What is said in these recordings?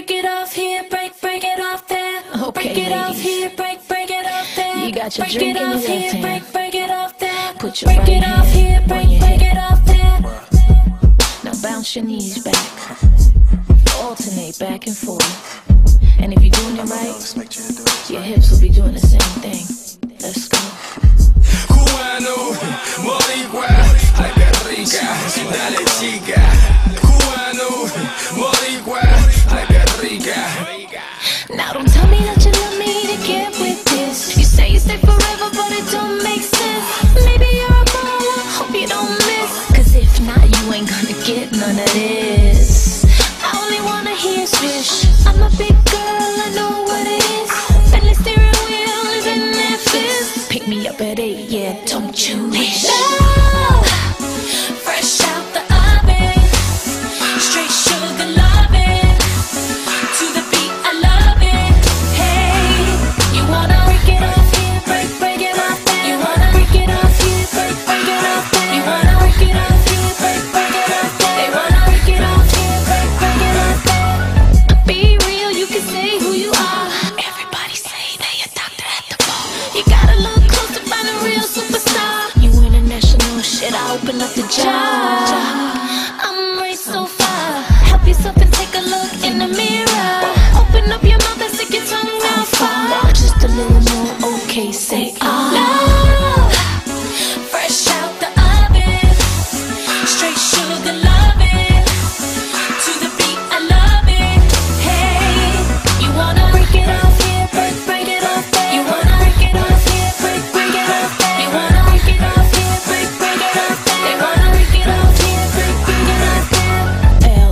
break it off here, break it off there. Okay, break it off ladies. here, break it off there. You got your break drink it in your off left here, hand. break it off there. Put your break right it off hand here, on break your hip. it off there. Now bounce your knees back. Alternate back and forth. And if you're doing it right, your hips will be doing the same thing. Let's go. Cubano, boricua, ay qué rica, dale chica. Cubano, boricua, ay qué rica. Now don't tell me that you love me to get with this. You say you stay forever, but it don't make sense. Maybe you're a baller, hope you don't miss. Cause if not, you ain't gonna get none of this. I only wanna hear swish. I'm a big girl, I know what it is. Bentley steering wheel is in Memphis. Pick me up at 8, yeah, don't you wish? Love, fresh out the oven, straight sugar loving. To the beat, I love it. Hey, you wanna break it off here, break it off there. You wanna break it off here, break it off there. You wanna break it off here, break it off there. They wanna break it off here, break it off there. Be real, you can say who you are. Everybody say they a doctor at the bar. You gotta look close to find a real superstar. You international shit, I open up the job. I'm way so far. Help yourself and take a look in the mirror. Open up your mouth and stick your tongue down far. Just a little more, okay, say Love, fresh out the oven, straight sugar loving. To the beat, I love it. Hey, you wanna break it off here, break it off there. You wanna break it off here, break it off there. You wanna break it off here, break it off there. They wanna break it off here, break it off there.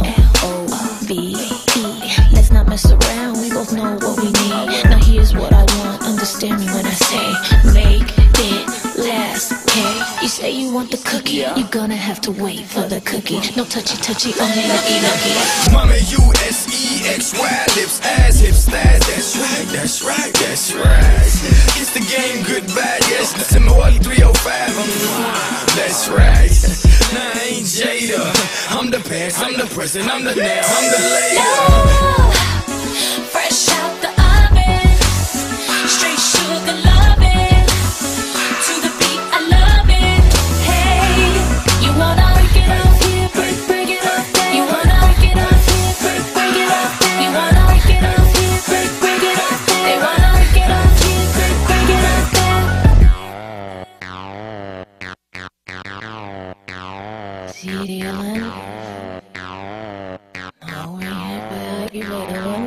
Love. Let's not mess around, we both know what we need. Now here's what I want, understand me when I say make it last, okay? You say you want the cookie, you're gonna have to wait for the cookie. No touchy, only lucky. Mommy, U-S-E-X-Y, lips, ass, hips, thighs. That's right. It's the game, goodbye, yes. Listen, Milwaukee 305. That's right. Nah, I ain't Jada. I'm the past, I'm the present, I'm the now, I'm the later. Love, fresh out the oven, straight sugar loving. To the beat, I love it. Hey, you wanna break it off here, break it off there. You wanna break it off here, break it off there. You wanna break it off here, break it off there. They wanna break it off here, break it off there. See the island? Oh, we're here, back, you better run.